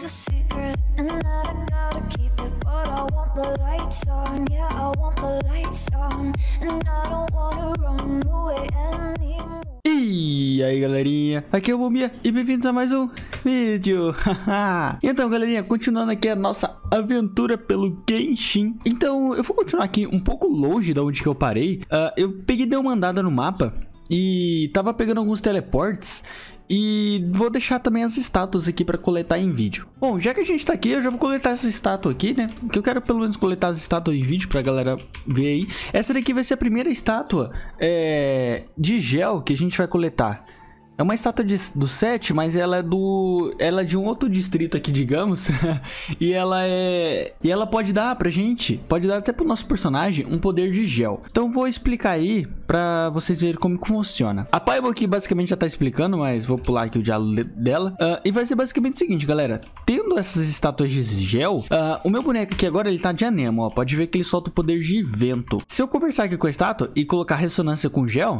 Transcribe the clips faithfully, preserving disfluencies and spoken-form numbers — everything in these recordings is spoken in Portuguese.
a secret and that I gotta keep it, but I want the lights on, yeah, I want the lights on, and I don't wanna run away anymore. E aí galerinha, aqui é o Bobia e bem-vindos a mais um vídeo. Então galerinha, continuando aqui a nossa aventura pelo Genshin. Então eu vou continuar aqui um pouco longe da onde que eu parei. uh, Eu peguei e dei uma andada no mapa e tava pegando alguns teleportes. E vou deixar também as estátuas aqui para coletar em vídeo. Bom, já que a gente tá aqui, eu já vou coletar essa estátua aqui, né? Que eu quero pelo menos coletar as estátuas em vídeo pra galera ver aí. Essa daqui vai ser a primeira estátua é, de gel que a gente vai coletar. É uma estátua de, do set, mas ela é do... Ela é de um outro distrito aqui, digamos. E ela é... E ela pode dar pra gente, pode dar até pro nosso personagem um poder de gel. Então vou explicar aí pra vocês verem como que funciona. A Paibo aqui basicamente já tá explicando, mas vou pular aqui o diálogo dela. Uh, e vai ser basicamente o seguinte, galera. Tendo essas estátuas de gel, uh, o meu boneco aqui agora, ele tá de anemo, ó. Pode ver que ele solta o poder de vento. Se eu conversar aqui com a estátua e colocar ressonância com gel...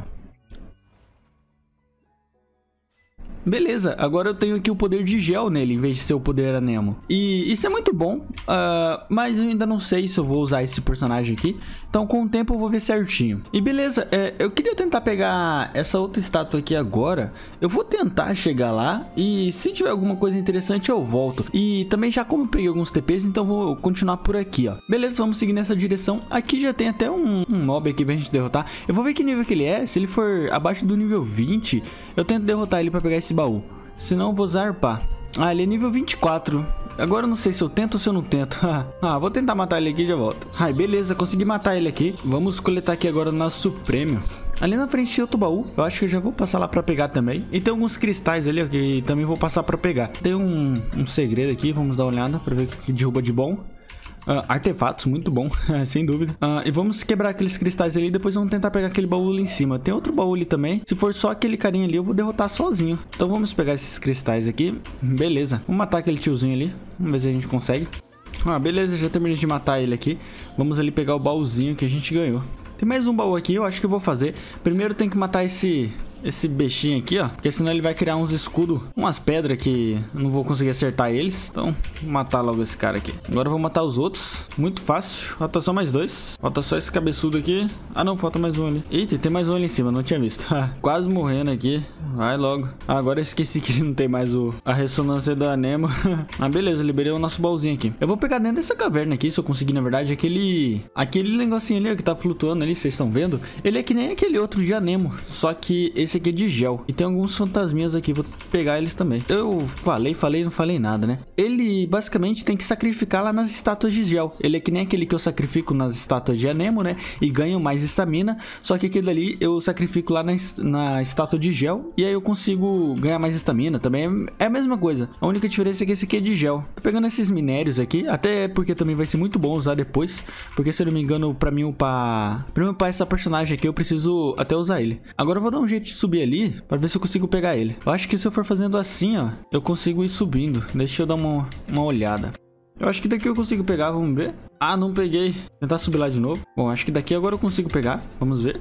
Beleza, agora eu tenho aqui o poder de gel nele, em vez de ser o poder anemo. E isso é muito bom, uh, mas eu ainda não sei se eu vou usar esse personagem aqui. Então com o tempo eu vou ver certinho. E beleza, é, eu queria tentar pegar essa outra estátua aqui agora. Eu vou tentar chegar lá e se tiver alguma coisa interessante eu volto. E também já como eu peguei alguns T Ps, então vou continuar por aqui, ó. Beleza, vamos seguir nessa direção. Aqui já tem até um, um mob aqui pra gente derrotar. Eu vou ver que nível que ele é. Se ele for abaixo do nível vinte, eu tento derrotar ele pra pegar esse baú. Senão eu vou zarpar. Ah, ele é nível vinte e quatro. Agora eu não sei se eu tento ou se eu não tento. Ah, vou tentar matar ele aqui e já volto. Ai, beleza, consegui matar ele aqui. Vamos coletar aqui agora o nosso prêmio. Ali na frente tem outro baú. Eu acho que eu já vou passar lá pra pegar também. E tem alguns cristais ali, ó, que também vou passar pra pegar. Tem um, um segredo aqui, vamos dar uma olhada pra ver o que derruba de bom. Uh, artefatos, muito bom, sem dúvida. Uh, e vamos quebrar aqueles cristais ali. Depois vamos tentar pegar aquele baú ali em cima. Tem outro baú ali também. Se for só aquele carinha ali, eu vou derrotar sozinho. Então vamos pegar esses cristais aqui. Beleza, vamos matar aquele tiozinho ali. Vamos ver se a gente consegue. Ah, beleza, já terminei de matar ele aqui. Vamos ali pegar o baúzinho que a gente ganhou. Tem mais um baú aqui, eu acho que eu vou fazer. Primeiro tem que matar esse... Esse bichinho aqui, ó. Porque senão ele vai criar uns escudos, umas pedras que eu não vou conseguir acertar eles. Então, vou matar logo esse cara aqui. Agora eu vou matar os outros. Muito fácil. Falta só mais dois. Falta só esse cabeçudo aqui. Ah, não. Falta mais um ali. Eita, tem mais um ali em cima. Não tinha visto. Quase morrendo aqui. Vai logo. Ah, agora eu esqueci que não tem mais o, a ressonância do anemo. Ah, beleza. Liberei o nosso baúzinho aqui. Eu vou pegar dentro dessa caverna aqui, se eu conseguir, na verdade. Aquele... Aquele negocinho ali, ó, que tá flutuando ali. Vocês estão vendo? Ele é que nem aquele outro de anemo. Só que esse aqui é de gel. E tem alguns fantasminhas aqui, vou pegar eles também. Eu falei, falei, não falei nada, né? Ele basicamente tem que sacrificar lá nas estátuas de gel. Ele é que nem aquele que eu sacrifico nas estátuas de anemo, né? E ganho mais estamina. Só que aquele ali eu sacrifico lá na, na estátua de gel. E aí eu consigo ganhar mais estamina também. É a mesma coisa. A única diferença é que esse aqui é de gel. Tô pegando esses minérios aqui. Até porque também vai ser muito bom usar depois. Porque se eu não me engano, pra mim upar... Pra mim upar essa personagem aqui, eu preciso até usar ele. Agora eu vou dar um jeito de subir ali para ver se eu consigo pegar ele. Eu acho que se eu for fazendo assim, ó, eu consigo ir subindo. Deixa eu dar uma, uma olhada. Eu acho que daqui eu consigo pegar, vamos ver. Ah, não peguei. Vou tentar subir lá de novo. Bom, acho que daqui agora eu consigo pegar. Vamos ver.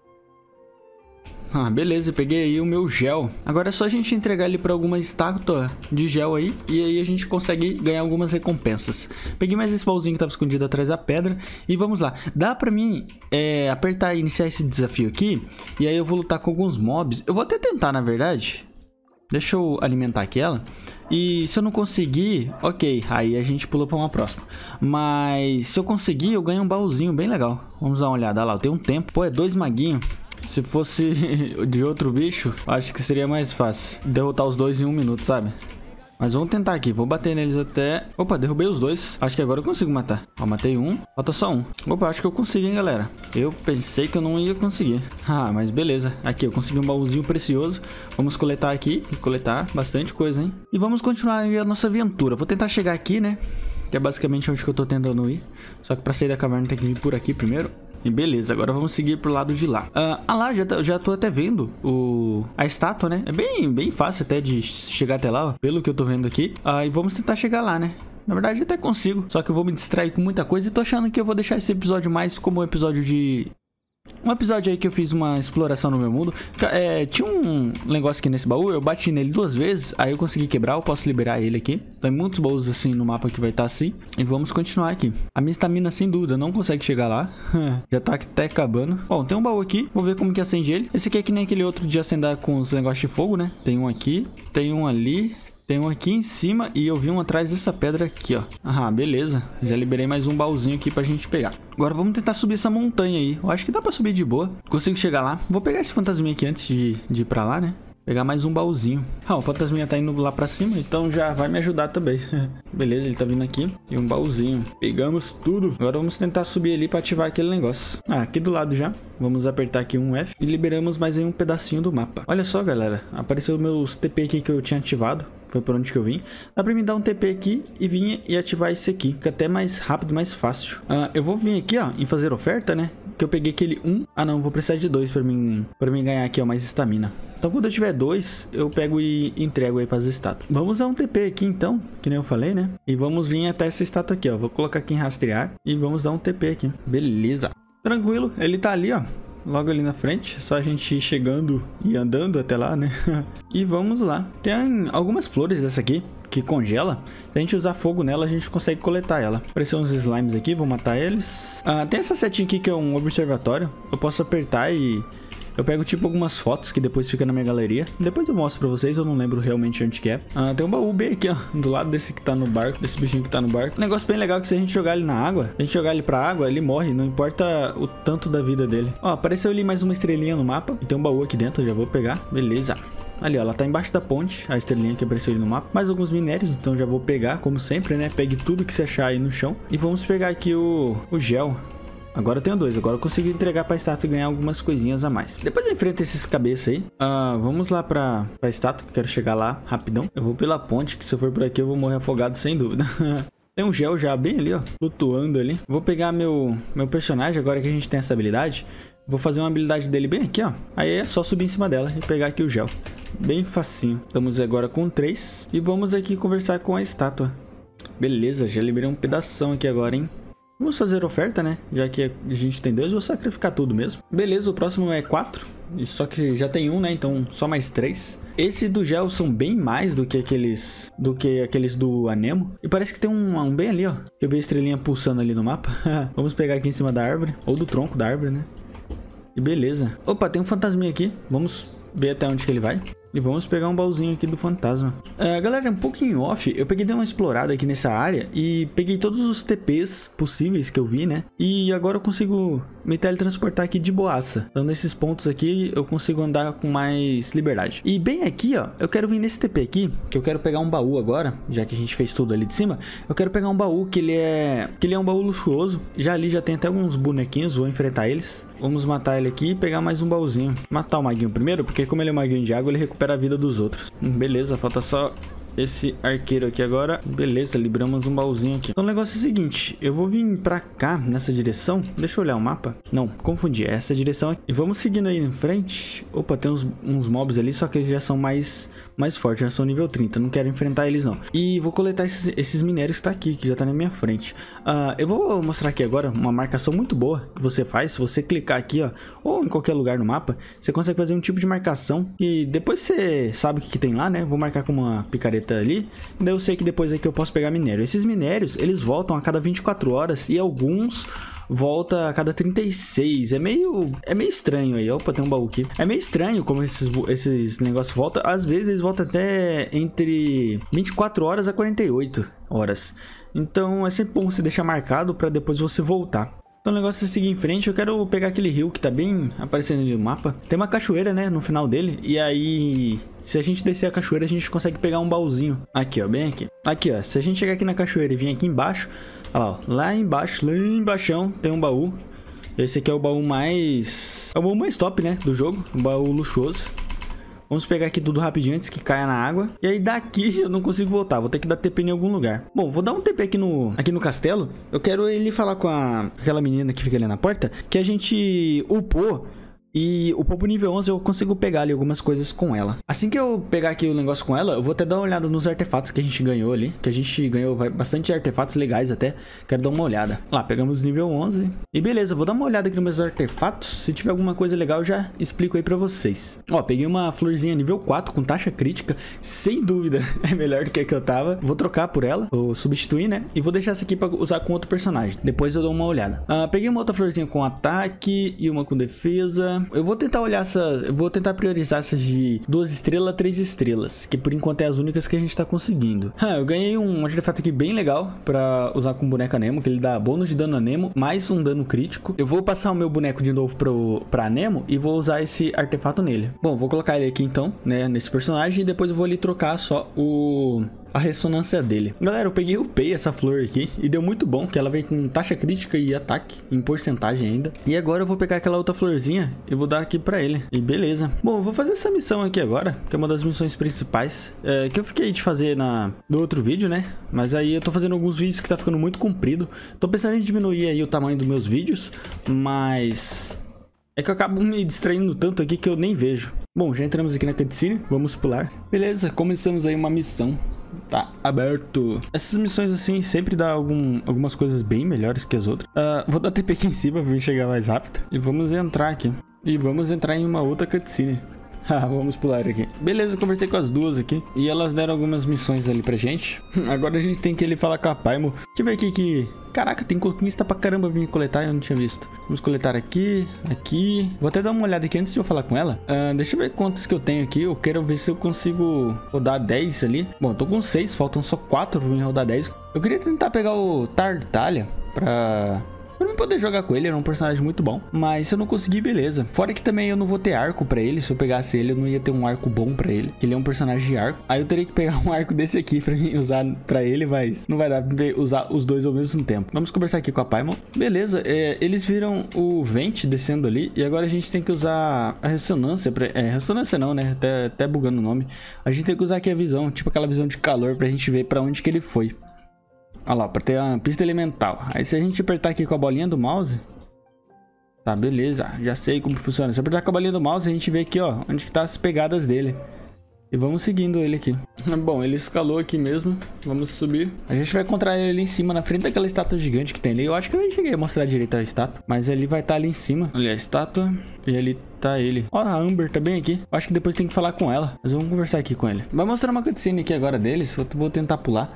Ah, beleza, peguei aí o meu gel. Agora é só a gente entregar ele para alguma estátua de gel aí. E aí a gente consegue ganhar algumas recompensas. Peguei mais esse baúzinho que tava escondido atrás da pedra. E vamos lá. Dá pra mim é, apertar e iniciar esse desafio aqui. E aí eu vou lutar com alguns mobs. Eu vou até tentar, na verdade. Deixa eu alimentar aquela. E se eu não conseguir, ok, aí a gente pula pra uma próxima. Mas se eu conseguir, eu ganho um baúzinho bem legal. Vamos dar uma olhada lá, tem um tempo. Pô, é dois maguinhos. Se fosse de outro bicho, acho que seria mais fácil derrotar os dois em um minuto, sabe? Mas vamos tentar aqui, vou bater neles até... Opa, derrubei os dois. Acho que agora eu consigo matar. Ó, matei um, falta só um. Opa, acho que eu consegui, hein, galera. Eu pensei que eu não ia conseguir. Ah, mas beleza. Aqui, eu consegui um baúzinho precioso. Vamos coletar aqui e coletar bastante coisa, hein? E vamos continuar aí a nossa aventura. Vou tentar chegar aqui, né? Que é basicamente onde que eu tô tentando ir. Só que pra sair da caverna tem que vir por aqui primeiro. E beleza, agora vamos seguir pro lado de lá. uh, Ah lá, já, já tô até vendo o, a estátua, né? É bem, bem fácil até de chegar até lá, ó, pelo que eu tô vendo aqui. uh, E vamos tentar chegar lá, né? Na verdade até consigo, só que eu vou me distrair com muita coisa. E tô achando que eu vou deixar esse episódio mais como um episódio de Um episódio aí que eu fiz uma exploração no meu mundo. É, tinha um negócio aqui nesse baú. Eu bati nele duas vezes. Aí eu consegui quebrar. Eu posso liberar ele aqui. Tem muitos baús assim no mapa que vai estar assim. E vamos continuar aqui. A minha estamina, sem dúvida, não consegue chegar lá. Já tá até acabando. Bom, tem um baú aqui. Vou ver como que acende ele. Esse aqui é que nem aquele outro de acender com os negócios de fogo, né? Tem um aqui. Tem um ali. Tem um aqui em cima e eu vi um atrás dessa pedra aqui, ó. Ah, beleza. Já liberei mais um baúzinho aqui pra gente pegar. Agora vamos tentar subir essa montanha aí. Eu acho que dá pra subir de boa. Consigo chegar lá. Vou pegar esse fantasminha aqui antes de, de ir pra lá, né? Pegar mais um baúzinho. Ah, o fantasminha tá indo lá pra cima, então já vai me ajudar também. Beleza, ele tá vindo aqui. E um baúzinho. Pegamos tudo. Agora vamos tentar subir ali pra ativar aquele negócio. Ah, aqui do lado já. Vamos apertar aqui um F. E liberamos mais aí um pedacinho do mapa. Olha só, galera. Apareceu meus T P aqui que eu tinha ativado. Foi por onde que eu vim. Dá pra me dar um T P aqui e vir e ativar esse aqui. Fica até mais rápido, mais fácil. Ah, eu vou vir aqui, ó, em fazer oferta, né? Que eu peguei aquele um. Ah, não. Vou precisar de dois pra mim, pra mim ganhar aqui, ó, mais estamina. Então, quando eu tiver dois, eu pego e entrego aí para as estátuas. Vamos dar um T P aqui, então, que nem eu falei, né? E vamos vir até essa estátua aqui, ó. Vou colocar aqui em rastrear e vamos dar um T P aqui. Beleza. Tranquilo. Ele tá ali, ó. Logo ali na frente. Só a gente ir chegando e andando até lá, né? E vamos lá. Tem algumas flores dessa aqui que congela. Se a gente usar fogo nela, a gente consegue coletar ela. Apareceu uns slimes aqui. Vou matar eles. Ah, tem essa setinha aqui que é um observatório. Eu posso apertar e... eu pego tipo algumas fotos que depois fica na minha galeria. Depois eu mostro pra vocês, eu não lembro realmente onde que é. Ah, tem um baú bem aqui, ó, do lado desse que tá no barco, desse bichinho que tá no barco. Um negócio bem legal é que se a gente jogar ele na água, se a gente jogar ele pra água, ele morre, não importa o tanto da vida dele. Ó, apareceu ali mais uma estrelinha no mapa. E tem um baú aqui dentro, eu já vou pegar. Beleza. Ali, ó, ela tá embaixo da ponte, a estrelinha que apareceu ali no mapa. Mais alguns minérios, então já vou pegar, como sempre, né? Pegue tudo que você achar aí no chão. E vamos pegar aqui o, o gel. Agora eu tenho dois, agora eu consigo entregar pra estátua e ganhar algumas coisinhas a mais. Depois eu enfrento esses cabeças aí. Uh, vamos lá pra, pra estátua, que eu quero chegar lá rapidão. Eu vou pela ponte, que se eu for por aqui eu vou morrer afogado sem dúvida. Tem um gel já bem ali, ó, flutuando ali. Vou pegar meu, meu personagem, agora que a gente tem essa habilidade. Vou fazer uma habilidade dele bem aqui, ó. Aí é só subir em cima dela e pegar aqui o gel. Bem facinho. Estamos agora com três. E vamos aqui conversar com a estátua. Beleza, já liberei um pedação aqui agora, hein. Vamos fazer oferta, né? Já que a gente tem dois, vou sacrificar tudo mesmo. Beleza, o próximo é quatro. Só que já tem um, né? Então só mais três. Esse do gel são bem mais do que aqueles do que aqueles do Anemo. E parece que tem um, um bem ali, ó. Que eu vi a estrelinha pulsando ali no mapa. Vamos pegar aqui em cima da árvore. Ou do tronco da árvore, né? E beleza. Opa, tem um fantasminha aqui. Vamos ver até onde que ele vai. E vamos pegar um baúzinho aqui do fantasma. Uh, galera, um pouquinho off, eu peguei dei uma explorada aqui nessa área e peguei todos os T Ps possíveis que eu vi, né? E agora eu consigo me teletransportar aqui de boaça. Então nesses pontos aqui eu consigo andar com mais liberdade. E bem aqui, ó, eu quero vir nesse T P aqui, que eu quero pegar um baú agora, já que a gente fez tudo ali de cima. Eu quero pegar um baú que ele é que ele é um baú luxuoso. Já ali já tem até alguns bonequinhos, vou enfrentar eles. Vamos matar ele aqui e pegar mais um baúzinho. Matar o maguinho primeiro, porque como ele é maguinho de água, ele recupera a vida dos outros. Beleza, falta só esse arqueiro aqui agora. Beleza, liberamos um baúzinho aqui. Então o negócio é o seguinte, eu vou vir pra cá, nessa direção. Deixa eu olhar o mapa. Não, confundi, é essa direção aqui. E vamos seguindo aí em frente. Opa, tem uns, uns mobs ali, só que eles já são mais, mais fortes, já são nível trinta. Não quero enfrentar eles não. E vou coletar esses, esses minérios que tá aqui, que já tá na minha frente. uh, Eu vou mostrar aqui agora uma marcação muito boa que você faz. Se você clicar aqui, ó, ou em qualquer lugar no mapa, você consegue fazer um tipo de marcação. E depois você sabe o que, que tem lá, né? Vou marcar com uma picareta ali, daí eu sei que depois aqui eu posso pegar minério. Esses minérios, eles voltam a cada vinte e quatro horas e alguns volta a cada trinta e seis. É meio é meio estranho aí. Opa, tem um baú aqui. É meio estranho como esses, esses negócios voltam. Às vezes eles voltam até entre vinte e quatro horas a quarenta e oito horas. Então é sempre bom você deixar marcado para depois você voltar. Então o negócio é seguir em frente. Eu quero pegar aquele rio que tá bem aparecendo ali no mapa. Tem uma cachoeira, né, no final dele. E aí, se a gente descer a cachoeira, a gente consegue pegar um baúzinho. Aqui, ó, bem aqui. Aqui, ó, se a gente chegar aqui na cachoeira e vir aqui embaixo, olha lá, ó, lá embaixo, lá embaixo tem um baú. Esse aqui é o baú mais... é o baú mais top, né, do jogo. Um baú luxuoso. Vamos pegar aqui tudo rapidinho antes que caia na água. E aí daqui eu não consigo voltar. Vou ter que dar T P em algum lugar. Bom, vou dar um T P aqui no, aqui no castelo. Eu quero ele falar com a, aquela menina que fica ali na porta, que a gente upou E o Popo nível onze eu consigo pegar ali algumas coisas com ela. Assim que eu pegar aqui o negócio com ela, eu vou até dar uma olhada nos artefatos que a gente ganhou ali. Que a gente ganhou bastante artefatos legais até. Quero dar uma olhada. Lá, pegamos nível onze. E beleza, vou dar uma olhada aqui nos meus artefatos. Se tiver alguma coisa legal, eu já explico aí pra vocês. Ó, peguei uma florzinha nível quatro com taxa crítica. Sem dúvida, é melhor do que a que eu tava. Vou trocar por ela, vou substituir, né? E vou deixar essa aqui pra usar com outro personagem. Depois eu dou uma olhada. Ah, peguei uma outra florzinha com ataque e uma com defesa. Eu vou tentar olhar essa... Eu vou tentar priorizar essas de duas estrelas a três estrelas. Que por enquanto é as únicas que a gente tá conseguindo. Ah, eu ganhei um artefato aqui bem legal pra usar com o boneco Nemo. Que ele dá bônus de dano a Nemo, mais um dano crítico. Eu vou passar o meu boneco de novo pro, pra Nemo e vou usar esse artefato nele. Bom, vou colocar ele aqui então, né? Nesse personagem. E depois eu vou ali trocar só o... a ressonância dele. Galera, eu peguei e upei essa flor aqui e deu muito bom, que ela vem com taxa crítica e ataque em porcentagem ainda. E agora eu vou pegar aquela outra florzinha e vou dar aqui pra ele. E beleza. Bom, eu vou fazer essa missão aqui agora, que é uma das missões principais, é, que eu fiquei de fazer na, no outro vídeo, né? Mas aí eu tô fazendo alguns vídeos que tá ficando muito comprido. Tô pensando em diminuir aí o tamanho dos meus vídeos, mas... é que eu acabo me distraindo tanto aqui que eu nem vejo. Bom, já entramos aqui na cutscene, vamos pular. Beleza, começamos aí uma missão. Tá aberto. Essas missões assim sempre dá algum, algumas coisas bem melhores que as outras. uh, Vou dar T P aqui em cima pra mim chegar mais rápido. E vamos entrar aqui. E vamos entrar em uma outra cutscene. Ah, vamos pular aqui. Beleza, conversei com as duas aqui. E elas deram algumas missões ali pra gente. Agora a gente tem que ele falar com a Paimon. Deixa eu ver aqui que... caraca, tem conquista pra caramba pra me coletar, eu não tinha visto. Vamos coletar aqui, aqui. Vou até dar uma olhada aqui antes de eu falar com ela. uh, Deixa eu ver quantos que eu tenho aqui. Eu quero ver se eu consigo rodar dez ali. Bom, eu tô com seis, faltam só quatro pra mim rodar dez. Eu queria tentar pegar o Tartaglia pra... pra mim poder jogar com ele, era um personagem muito bom. Mas se eu não conseguir, beleza. Fora que também eu não vou ter arco pra ele. Se eu pegasse ele, eu não ia ter um arco bom pra ele, que ele é um personagem de arco. Aí eu teria que pegar um arco desse aqui pra mim usar pra ele, mas não vai dar pra usar os dois ao mesmo tempo. Vamos conversar aqui com a Paimon. Beleza, é, eles viram o vente descendo ali. E agora a gente tem que usar a ressonância pra... É, ressonância não, né? Até, até bugando o nome. A gente tem que usar aqui a visão, tipo aquela visão de calor, pra gente ver pra onde que ele foi. Olha lá, pra ter uma pista elemental. Aí se a gente apertar aqui com a bolinha do mouse... tá, beleza. Já sei como funciona. Se eu apertar com a bolinha do mouse, a gente vê aqui, ó, onde que tá as pegadas dele. E vamos seguindo ele aqui. Bom, ele escalou aqui mesmo. Vamos subir. A gente vai encontrar ele ali em cima, na frente daquela estátua gigante que tem ali. Eu acho que eu nem cheguei a mostrar direito a estátua, mas ele vai estar ali em cima. Ali a estátua. E ali tá ele. Ó, a Amber tá bem aqui. Eu acho que depois tem que falar com ela. Mas vamos conversar aqui com ele. Vai mostrar uma cutscene aqui agora deles. Eu vou tentar pular.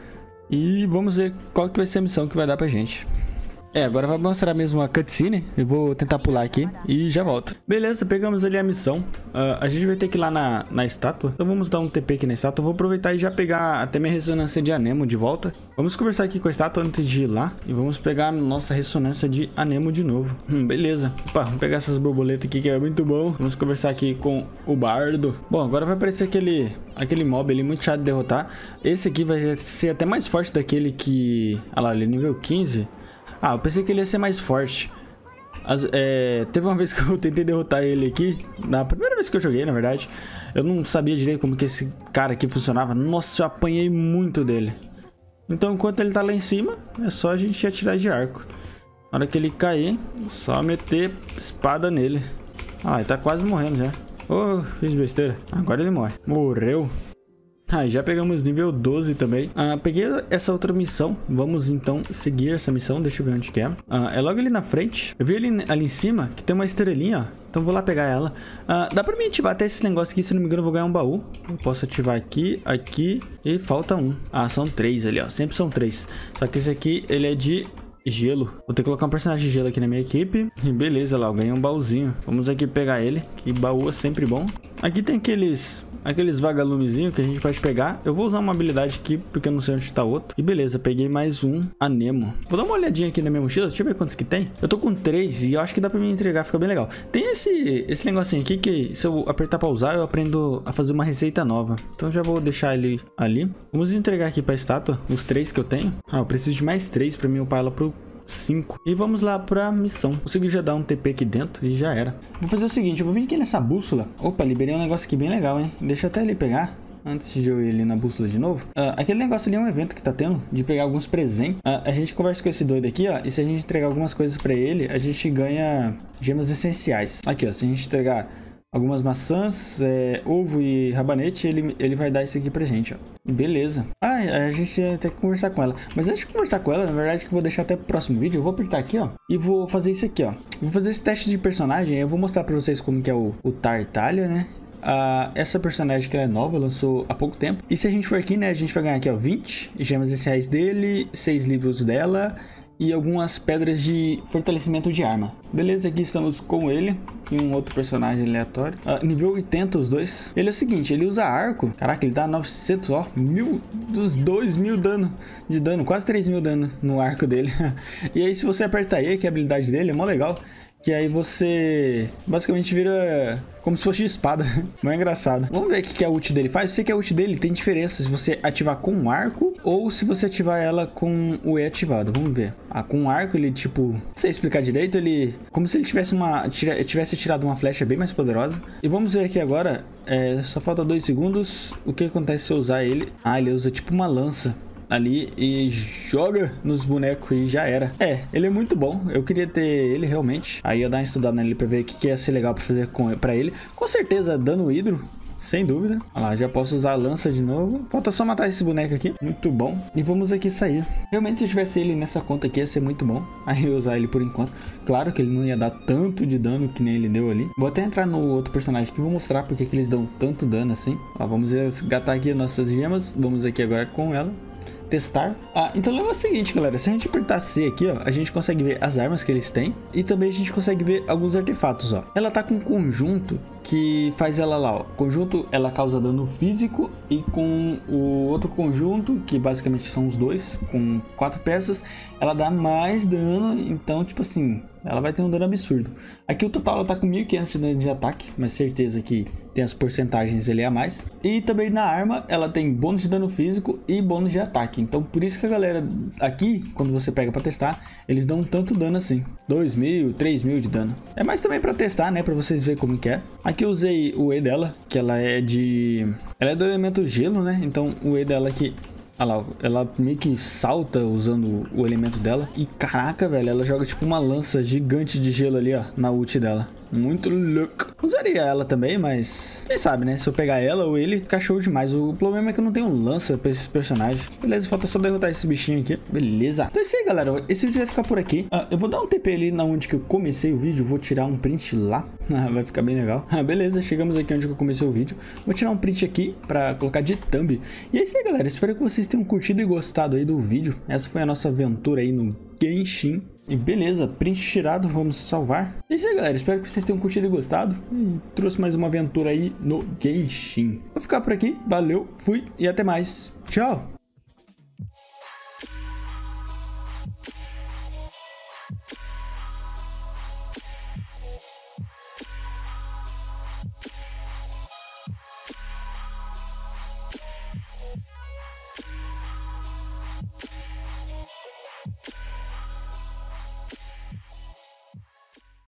E vamos ver qual que vai ser a missão que vai dar pra gente. É, agora vai mostrar mesmo a cutscene. Eu vou tentar pular aqui e já volto. Beleza, pegamos ali a missão. uh, A gente vai ter que ir lá na, na estátua. Então vamos dar um T P aqui na estátua. Eu vou aproveitar e já pegar até minha ressonância de Anemo de volta. Vamos conversar aqui com a estátua antes de ir lá. E vamos pegar a nossa ressonância de Anemo de novo. hum, Beleza. Opa, vamos pegar essas borboletas aqui que é muito bom. Vamos conversar aqui com o bardo. Bom, agora vai aparecer aquele, aquele mob ali muito chato de derrotar. Esse aqui vai ser até mais forte daquele que... olha lá, ele é nível quinze. Ah, eu pensei que ele ia ser mais forte. As, é, teve uma vez que eu tentei derrotar ele aqui. Na primeira vez que eu joguei, na verdade. Eu não sabia direito como que esse cara aqui funcionava. Nossa, eu apanhei muito dele. Então, enquanto ele tá lá em cima, é só a gente atirar de arco. Na hora que ele cair, só meter espada nele. Ah, ele tá quase morrendo já. Oh, fiz besteira. Agora ele morre. Morreu. Ah, já pegamos nível doze também. Ah, peguei essa outra missão. Vamos então seguir essa missão. Deixa eu ver onde que é. Ah, é logo ali na frente. Eu vi ali, ali em cima que tem uma estrelinha, ó. Então vou lá pegar ela. Ah, dá pra mim ativar até esse negócio aqui. Se não me engano, eu vou ganhar um baú. Eu posso ativar aqui, aqui e falta um. Ah, são três ali, ó. Sempre são três. Só que esse aqui, ele é de... gelo. Vou ter que colocar um personagem de gelo aqui na minha equipe. E beleza, lá, eu ganhei um baúzinho. Vamos aqui pegar ele, que baú é sempre bom. Aqui tem aqueles... aqueles vagalumezinhos que a gente pode pegar. Eu vou usar uma habilidade aqui, porque eu não sei onde está outro. E beleza, peguei mais um Anemo. Vou dar uma olhadinha aqui na minha mochila. Deixa eu ver quantos que tem. Eu tô com três e eu acho que dá pra me entregar, fica bem legal. Tem esse, esse negocinho aqui que se eu apertar pra usar, eu aprendo a fazer uma receita nova. Então já vou deixar ele ali. Vamos entregar aqui pra estátua os três que eu tenho. Ah, eu preciso de mais três pra mim upar ela pro cinco. E vamos lá pra missão. Consegui já dar um T P aqui dentro e já era. Vou fazer o seguinte, eu vou vir aqui nessa bússola. Opa, liberei um negócio aqui bem legal, hein? Deixa eu até ele pegar. antes de eu ir ali na bússola de novo. Uh, aquele negócio ali é um evento que tá tendo, de pegar alguns presentes. Uh, a gente conversa com esse doido aqui, ó, e se a gente entregar algumas coisas pra ele, a gente ganha gemas essenciais. Aqui, ó, se a gente entregar algumas maçãs, é, ovo e rabanete, ele, ele vai dar isso aqui pra gente, ó. Beleza. Ah, a gente tem que conversar com ela. Mas antes de conversar com ela, na verdade, que eu vou deixar até pro próximo vídeo, eu vou apertar aqui, ó, e vou fazer isso aqui, ó. Vou fazer esse teste de personagem, eu vou mostrar pra vocês como que é o, o Tartaglia, né? Uh, essa personagem que ela é nova, lançou há pouco tempo. E se a gente for aqui, né, a gente vai ganhar aqui, ó, vinte gemas essenciais dele, seis livros dela e algumas pedras de fortalecimento de arma. Beleza, aqui estamos com ele e um outro personagem aleatório. Uh, nível oitenta os dois. Ele é o seguinte, ele usa arco. Caraca, ele dá novecentos, ó, mil, dos dois mil dano de dano, quase três mil dano no arco dele. E aí se você apertar E, que é a habilidade dele, é mó legal. Que aí você basicamente vira como se fosse espada. Não é engraçado. Vamos ver o que a ult dele faz. Eu sei que a ult dele tem diferença se você ativar com um arco ou se você ativar ela com o E ativado. Vamos ver. Ah, com um arco ele tipo... Não sei explicar direito. Ele... Como se ele tivesse uma... Tivesse tirado uma flecha bem mais poderosa. E vamos ver aqui agora. É... Só falta dois segundos. O que acontece se eu usar ele? Ah, ele usa tipo uma lança ali e joga nos bonecos e já era. É, ele é muito bom. Eu queria ter ele realmente. Aí ia dar uma estudada nele pra ver o que, que ia ser legal pra fazer com, pra ele. Com certeza, dano hidro, sem dúvida. Olha lá, já posso usar a lança de novo. Falta só matar esse boneco aqui. Muito bom. E vamos aqui sair. Realmente, se eu tivesse ele nessa conta aqui, ia ser muito bom. Aí eu usar ele por enquanto. Claro que ele não ia dar tanto de dano que nem ele deu ali. Vou até entrar no outro personagem aqui. Vou mostrar porque que eles dão tanto dano assim. Ó, vamos resgatar aqui as nossas gemas. Vamos aqui agora com ela. Testar. Ah, então lembra o seguinte, galera, se a gente apertar C aqui, ó, a gente consegue ver as armas que eles têm e também a gente consegue ver alguns artefatos, ó. Ela tá com um conjunto que faz ela lá, ó. Conjunto, ela causa dano físico e com o outro conjunto, que basicamente são os dois, com quatro peças, ela dá mais dano, então, tipo assim, ela vai ter um dano absurdo. Aqui o total ela tá com mil e quinhentos de dano de ataque, mas certeza que tem as porcentagens ali a mais. E também na arma ela tem bônus de dano físico e bônus de ataque. Então por isso que a galera aqui, quando você pega pra testar, eles dão tanto dano assim. dois mil, três mil de dano. É mais também pra testar, né? Pra vocês verem como que é. Aqui eu usei o E dela, que ela é de... Ela é do elemento gelo, né? Então o E dela aqui... Olha lá, ela meio que salta usando o elemento dela. E caraca, velho, ela joga tipo uma lança gigante de gelo ali, ó, na ult dela. Muito louco. Usaria ela também, mas quem sabe, né? Se eu pegar ela ou ele, fica show demais. O problema é que eu não tenho lança pra esses personagens. Beleza, falta só derrotar esse bichinho aqui. Beleza. Então é isso aí, galera. Esse vídeo vai ficar por aqui. Ah, eu vou dar um T P ali na onde que eu comecei o vídeo. Vou tirar um print lá. Vai ficar bem legal. Ah, beleza, chegamos aqui onde que eu comecei o vídeo. Vou tirar um print aqui pra colocar de thumb. E é isso aí, galera. Espero que vocês tenham curtido e gostado aí do vídeo. Essa foi a nossa aventura aí no Genshin. E beleza, print tirado, vamos salvar. É isso aí, galera, espero que vocês tenham curtido e gostado. E trouxe mais uma aventura aí no Genshin. Vou ficar por aqui, valeu, fui e até mais. Tchau!